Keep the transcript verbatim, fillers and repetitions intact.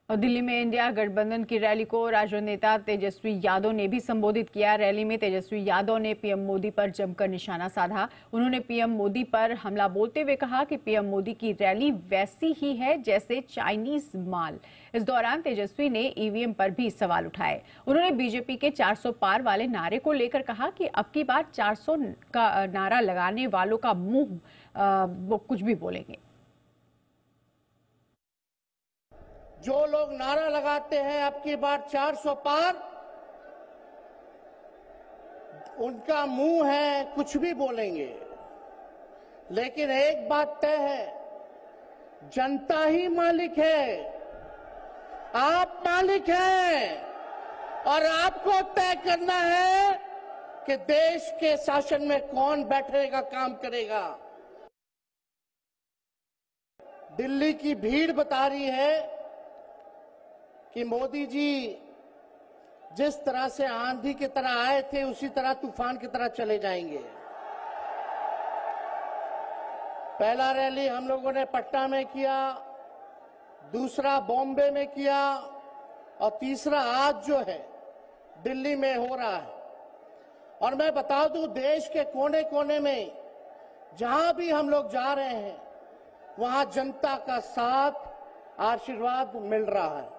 और दिल्ली में इंडिया गठबंधन की रैली को राजद नेता तेजस्वी यादव ने भी संबोधित किया। रैली में तेजस्वी यादव ने पीएम मोदी पर जमकर निशाना साधा। उन्होंने पीएम मोदी पर हमला बोलते हुए कहा कि पीएम मोदी की रैली वैसी ही है जैसे चाइनीज माल। इस दौरान तेजस्वी ने ईवीएम पर भी सवाल उठाए। उन्होंने बीजेपी के चार सौ पार वाले नारे को लेकर कहा कि अब की बार चार सौ का नारा लगाने वालों का मुंह वो कुछ भी बोलेंगे। जो लोग नारा लगाते हैं अब की बार चार सौ पार, उनका मुंह है कुछ भी बोलेंगे। लेकिन एक बात तय है, जनता ही मालिक है, आप मालिक हैं और आपको तय करना है कि देश के शासन में कौन बैठने का काम करेगा। दिल्ली की भीड़ बता रही है कि मोदी जी जिस तरह से आंधी की तरह आए थे उसी तरह तूफान की तरह चले जाएंगे। पहला रैली हम लोगों ने पटना में किया, दूसरा बॉम्बे में किया और तीसरा आज जो है दिल्ली में हो रहा है। और मैं बता दूं, देश के कोने कोने में जहां भी हम लोग जा रहे हैं वहां जनता का साथ, आशीर्वाद मिल रहा है।